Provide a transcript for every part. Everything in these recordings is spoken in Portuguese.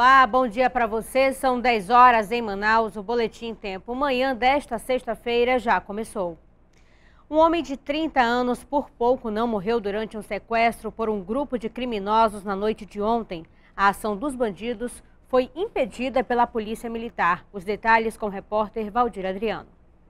Olá, bom dia para você. São 10 horas em Manaus. O Boletim Tempo Manhã desta sexta-feira já começou. Um homem de 30 anos por pouco não morreu durante um sequestro por um grupo de criminosos na noite de ontem. A ação dos bandidos foi impedida pela Polícia Militar. Os detalhes com o repórter Valdir Adriano.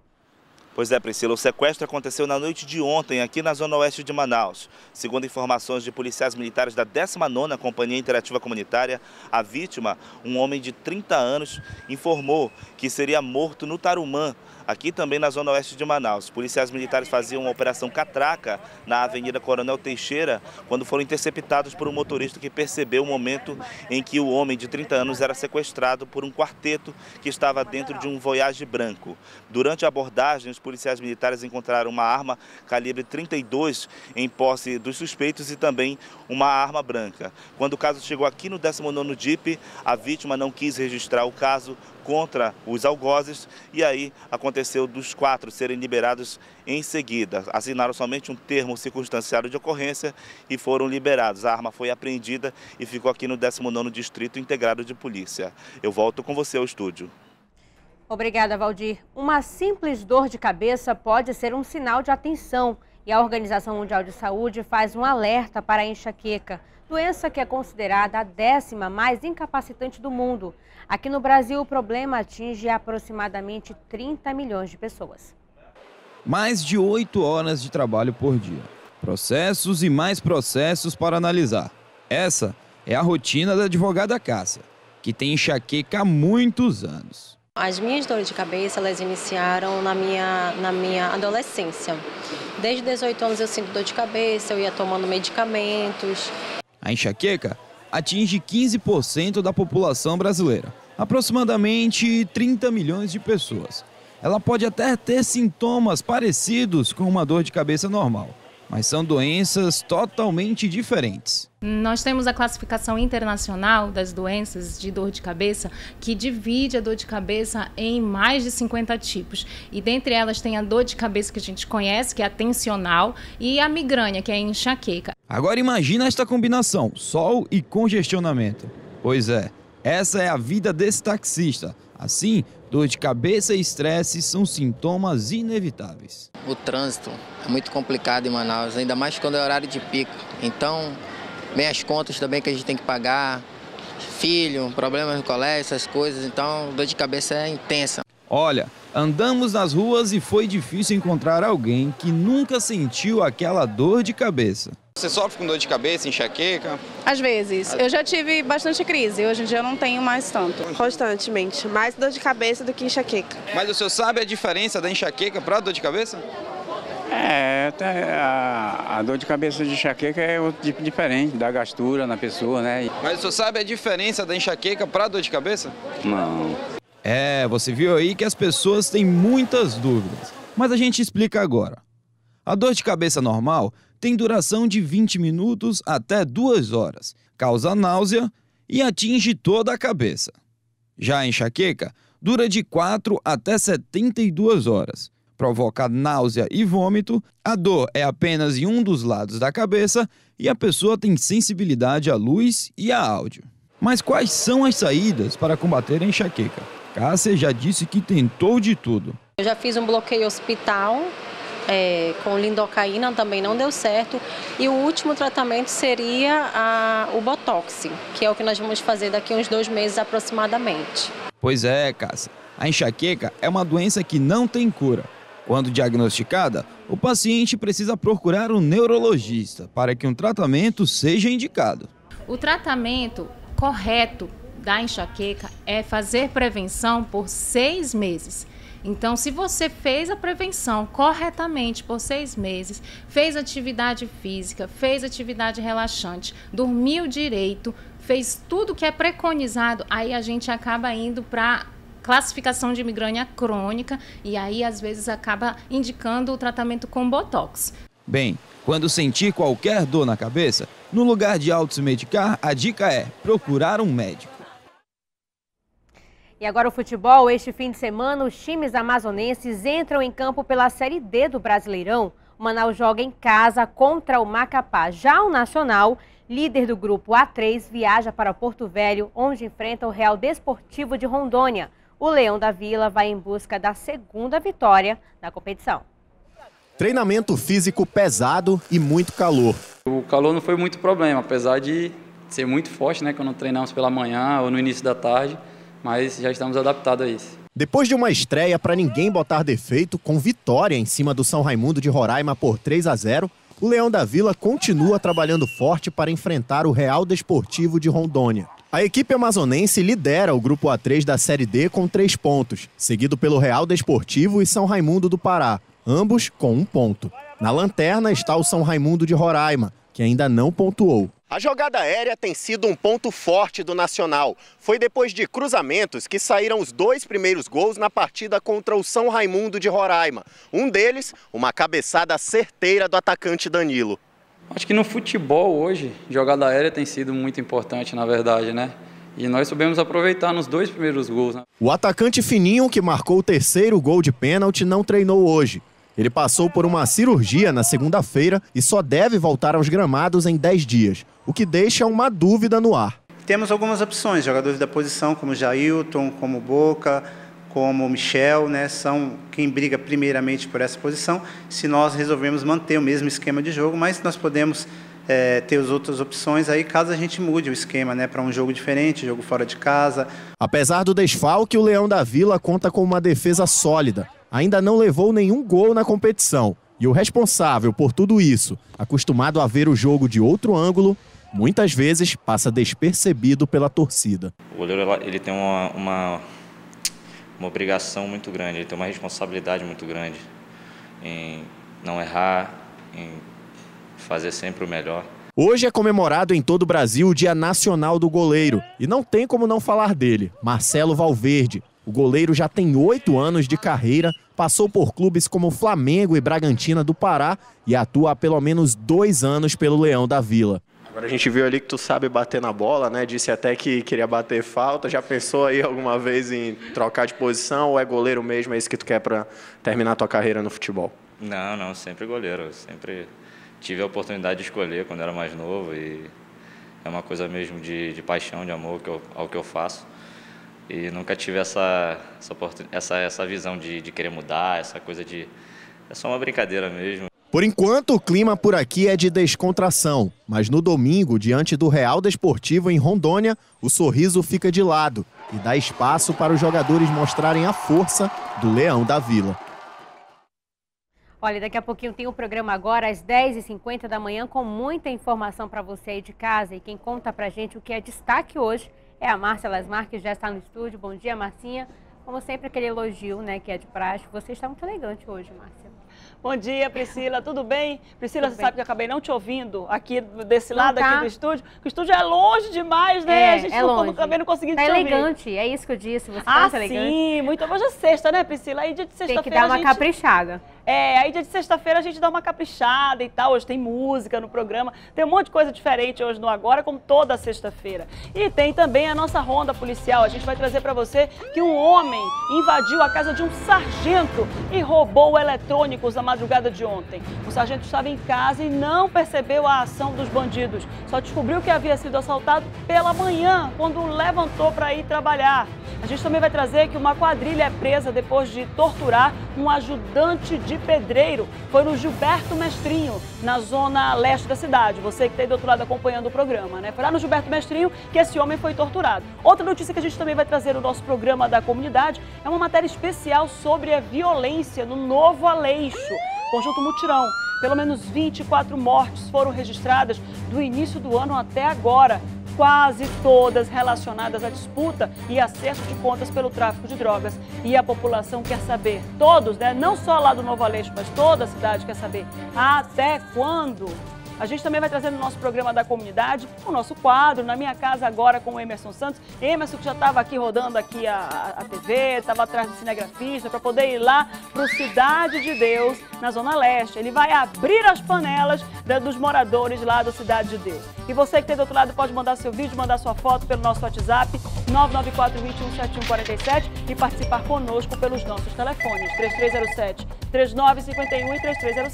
Pois é, Priscila, o sequestro aconteceu na noite de ontem, aqui na zona oeste de Manaus. Segundo informações de policiais militares da 19ª Companhia Interativa Comunitária, a vítima, um homem de 30 anos, informou que seria morto no Tarumã, aqui também na zona oeste de Manaus. Policiais militares faziam uma operação catraca na Avenida Coronel Teixeira, quando foram interceptados por um motorista que percebeu o momento em que o homem de 30 anos era sequestrado por um quarteto que estava dentro de um Voyage branco. Durante a abordagem, os policiais militares encontraram uma arma calibre 32 em posse dos suspeitos e também uma arma branca. Quando o caso chegou aqui no 19º DIP, a vítima não quis registrar o caso contra os algozes e aí aconteceu dos 4 serem liberados em seguida. Assinaram somente um termo circunstanciado de ocorrência e foram liberados. A arma foi apreendida e ficou aqui no 19º Distrito Integrado de Polícia. Eu volto com você ao estúdio. Obrigada, Valdir. Uma simples dor de cabeça pode ser um sinal de atenção e a Organização Mundial de Saúde faz um alerta para a enxaqueca, doença que é considerada a 10ª mais incapacitante do mundo. Aqui no Brasil, o problema atinge aproximadamente 30 milhões de pessoas. Mais de 8 horas de trabalho por dia. Processos e mais processos para analisar. Essa é a rotina da advogada Cássia, que tem enxaqueca há muitos anos. As minhas dores de cabeça, elas iniciaram na minha adolescência. Desde 18 anos eu sinto dor de cabeça, eu ia tomando medicamentos. A enxaqueca atinge 15% da população brasileira, aproximadamente 30 milhões de pessoas. Ela pode até ter sintomas parecidos com uma dor de cabeça normal, mas são doenças totalmente diferentes. Nós temos a classificação internacional das doenças de dor de cabeça, que divide a dor de cabeça em mais de 50 tipos. E dentre elas tem a dor de cabeça que a gente conhece, que é a tensional, e a migrânia, que é a enxaqueca. Agora imagina esta combinação, sol e congestionamento. Pois é, essa é a vida desse taxista. Assim, dor de cabeça e estresse são sintomas inevitáveis. O trânsito é muito complicado em Manaus, ainda mais quando é horário de pico. Então, vem as contas também que a gente tem que pagar, filho, problemas no colégio, essas coisas. Então, dor de cabeça é intensa. Olha, andamos nas ruas e foi difícil encontrar alguém que nunca sentiu aquela dor de cabeça. Você sofre com dor de cabeça, enxaqueca? Às vezes. Eu já tive bastante crise, hoje em dia eu não tenho mais tanto. Constantemente, mais dor de cabeça do que enxaqueca. Mas o senhor sabe a diferença da enxaqueca para a dor de cabeça? A dor de cabeça de enxaqueca é outro tipo diferente, dá gastura na pessoa, né? Mas o senhor sabe a diferença da enxaqueca para a dor de cabeça? Não. Você viu aí que as pessoas têm muitas dúvidas, mas a gente explica agora. A dor de cabeça normal tem duração de 20 minutos até 2 horas, causa náusea e atinge toda a cabeça. Já a enxaqueca dura de 4 até 72 horas. Provoca náusea e vômito, a dor é apenas em um dos lados da cabeça e a pessoa tem sensibilidade à luz e a áudio. Mas quais são as saídas para combater a enxaqueca? Cássia já disse que tentou de tudo. Eu já fiz um bloqueio hospital com lidocaína, também não deu certo. E o último tratamento seria o Botox, que é o que nós vamos fazer daqui a uns 2 meses aproximadamente. Pois é, Cássia. A enxaqueca é uma doença que não tem cura. Quando diagnosticada, o paciente precisa procurar um neurologista para que um tratamento seja indicado. O tratamento correto da enxaqueca é fazer prevenção por 6 meses. Então, se você fez a prevenção corretamente por 6 meses, fez atividade física, fez atividade relaxante, dormiu direito, fez tudo que é preconizado, aí a gente acaba indo para classificação de migrânia crônica e aí às vezes acaba indicando o tratamento com Botox. Bem, quando sentir qualquer dor na cabeça, no lugar de auto-medicar, a dica é procurar um médico. E agora o futebol. Este fim de semana, os times amazonenses entram em campo pela Série D do Brasileirão. O Manaus joga em casa contra o Macapá. Já o Nacional Líder do grupo A3 viaja para Porto Velho, onde enfrenta o Real Desportivo de Rondônia. O Leão da Vila vai em busca da segunda vitória na competição. Treinamento físico pesado e muito calor. O calor não foi muito problema, apesar de ser muito forte, né, quando treinamos pela manhã ou no início da tarde, mas já estamos adaptados a isso. Depois de uma estreia para ninguém botar defeito, com vitória em cima do São Raimundo de Roraima por 3-0, o Leão da Vila continua trabalhando forte para enfrentar o Real Desportivo de Rondônia. A equipe amazonense lidera o grupo A3 da Série D com 3 pontos, seguido pelo Real Desportivo e São Raimundo do Pará, ambos com 1 ponto. Na lanterna está o São Raimundo de Roraima, que ainda não pontuou. A jogada aérea tem sido um ponto forte do Nacional. Foi depois de cruzamentos que saíram os 2 primeiros gols na partida contra o São Raimundo de Roraima. Um deles, uma cabeçada certeira do atacante Danilo. Acho que no futebol hoje, jogada aérea tem sido muito importante, na verdade, né? E nós soubemos aproveitar nos 2 primeiros gols, né? O atacante Fininho, que marcou o 3º gol de pênalti, não treinou hoje. Ele passou por uma cirurgia na segunda-feira e só deve voltar aos gramados em 10 dias, o que deixa uma dúvida no ar. Temos algumas opções, jogadores da posição como Jailton, como Boca, como Michel, né, são quem briga primeiramente por essa posição. Se nós resolvemos manter o mesmo esquema de jogo, mas nós podemos ter as outras opções aí caso a gente mude o esquema, né, para um jogo diferente, jogo fora de casa. Apesar do desfalque, o Leão da Vila conta com uma defesa sólida. Ainda não levou nenhum gol na competição. E o responsável por tudo isso, acostumado a ver o jogo de outro ângulo, muitas vezes passa despercebido pela torcida. O goleiro ele tem uma obrigação muito grande, ele tem uma responsabilidade muito grande em não errar, em fazer sempre o melhor. Hoje é comemorado em todo o Brasil o Dia Nacional do Goleiro. E não tem como não falar dele, Marcelo Valverde. O goleiro já tem 8 anos de carreira, passou por clubes como Flamengo e Bragantina do Pará e atua há pelo menos 2 anos pelo Leão da Vila. Agora a gente viu ali que tu sabe bater na bola, né? Disse até que queria bater falta. Já pensou aí alguma vez em trocar de posição ou é goleiro mesmo? É isso que tu quer para terminar a tua carreira no futebol? Não, sempre goleiro. Sempre tive a oportunidade de escolher quando era mais novo e é uma coisa mesmo de paixão, de amor ao que eu faço. E nunca tive essa visão de querer mudar, essa coisa de... É só uma brincadeira mesmo. Por enquanto, o clima por aqui é de descontração. Mas no domingo, diante do Real Desportivo em Rondônia, o sorriso fica de lado e dá espaço para os jogadores mostrarem a força do Leão da Vila. Olha, daqui a pouquinho tem o programa agora às 10h50 da manhã com muita informação para você aí de casa. E quem conta pra gente o que é destaque hoje é a Márcia Lasmar, que já está no estúdio. Bom dia, Marcinha. Como sempre, aquele elogio, né, que é de praxe. Você está muito elegante hoje, Márcia. Bom dia, Priscila. Tudo bem? Priscila, você sabe que eu acabei não te ouvindo aqui desse lado aqui do estúdio. O estúdio é longe demais, né? A gente também não conseguiu te ouvir. Elegante, é isso que eu disse. Você tá muito elegante. Sim, muito. Hoje é sexta, né, Priscila? Aí dia de sexta-feira tem que dar uma caprichada. Aí dia de sexta-feira a gente dá uma caprichada e tal. Hoje tem música no programa, tem um monte de coisa diferente hoje no Agora, como toda sexta-feira. E tem também a nossa ronda policial. A gente vai trazer para você que um homem invadiu a casa de um sargento e roubou eletrônicos na madrugada de ontem. O sargento estava em casa e não percebeu a ação dos bandidos. Só descobriu que havia sido assaltado pela manhã, quando levantou para ir trabalhar. A gente também vai trazer que uma quadrilha é presa depois de torturar um ajudante de pedreiro. Foi no Gilberto Mestrinho, na zona leste da cidade. Você que está aí do outro lado acompanhando o programa, né? Foi lá no Gilberto Mestrinho que esse homem foi torturado. Outra notícia que a gente também vai trazer no nosso programa da comunidade é uma matéria especial sobre a violência no Novo Aleixo. Conjunto Mutirão. Pelo menos 24 mortes foram registradas do início do ano até agora. Quase todas relacionadas à disputa e acerto de contas pelo tráfico de drogas. E a população quer saber, todos, né? Não só lá do Novo Aleixo, mas toda a cidade quer saber até quando. A gente também vai trazer no nosso programa da comunidade o nosso quadro, Na Minha Casa Agora, com o Emerson Santos. Emerson que já estava aqui rodando aqui a TV, estava atrás do cinegrafista para poder ir lá para o Cidade de Deus, na Zona Leste. Ele vai abrir as panelas dos moradores lá do Cidade de Deus. E você que está do outro lado pode mandar seu vídeo, mandar sua foto pelo nosso WhatsApp 994-217147 e participar conosco pelos nossos telefones 3307 3951 e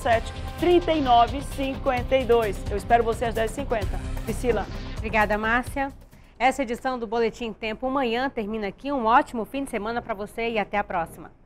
3307-3952. Eu espero você às 10h50. Priscila. Obrigada, Márcia. Essa edição do Boletim Tempo Manhã termina aqui. Um ótimo fim de semana para você e até a próxima.